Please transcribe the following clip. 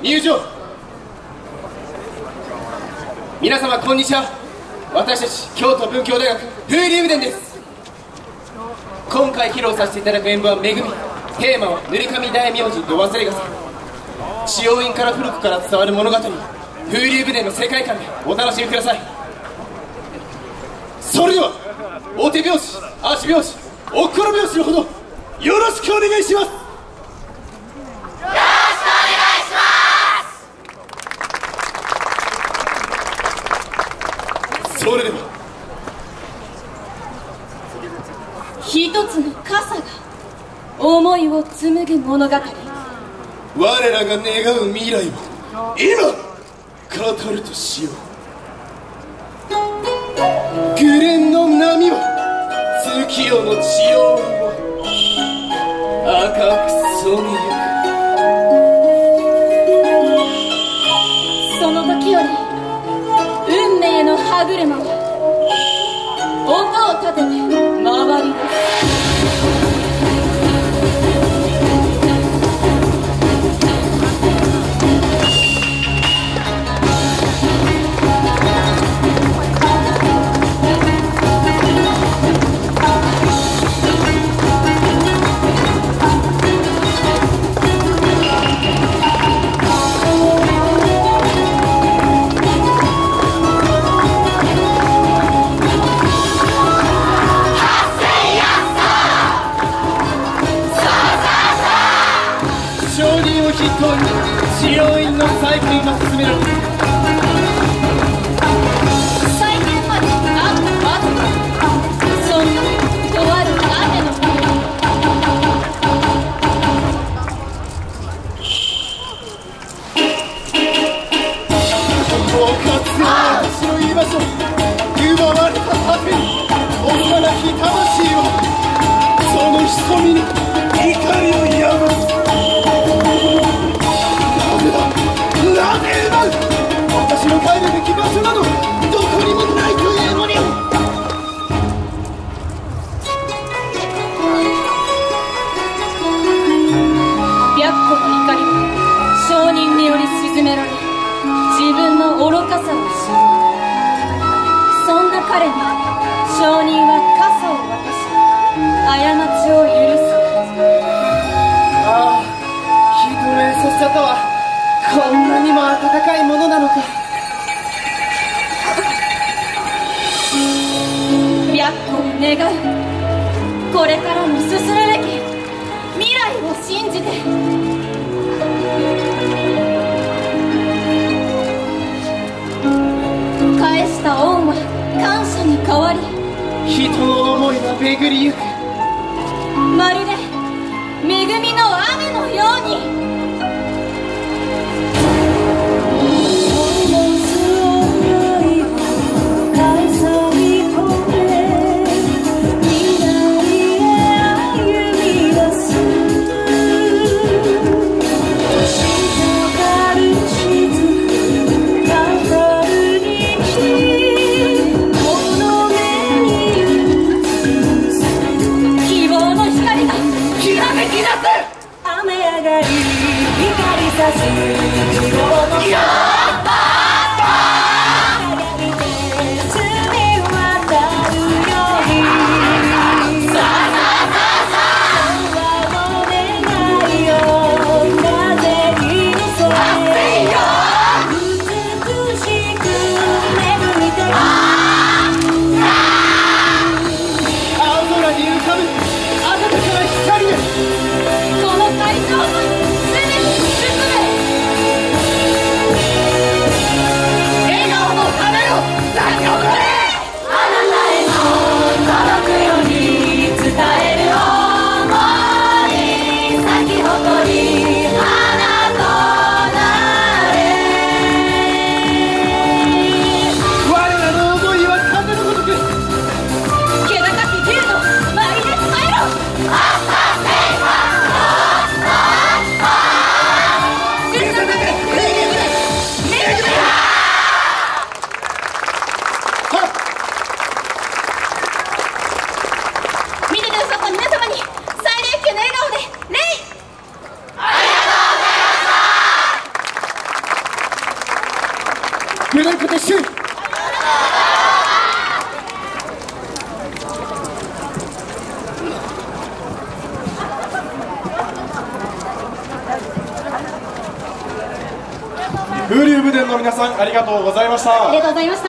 入場。皆様こんにちは。私たち京都文教大学風流部伝です。今回披露させていただく演舞は「めぐみ」。テーマは「塗り神大名人と忘れ傘」。使用院から古くから伝わる物語、風流部伝の世界観でお楽しみください。それではお手拍子、足拍子、おっころ拍子のほどよろしくお願いします。それでは一つの傘が思いを紡ぐ物語。 我らが願う未来を今語るとしよう。グレンの波は月夜の血を赤く染めゆく。その時より運命の歯車は音を立てて回ります。使用院の再建が進められる。再建まであとわずか。そんなとある雨の日。 おかつの私の居場所、奪われた果てに幼き魂をその瞳に怒りを宿す。なぜ奪う。私の帰るべき場所などどこにもないというのに。 白虎の怒りは証人により鎮められ、自分の愚かさを知る。そんな彼に証人は傘を渡し過ちを許す。 ああ、ひとめそしちゃったわ。こんなにも温かいものなのか。 白虎を願う。これからも進むべき未来を信じて。返した恩は感謝に変わり、 人の思いは巡りゆく。 まるで恵みの雨のように。雨上がりメダル固定首位。 風流武伝の皆さん、ありがとうございました。 ありがとうございました。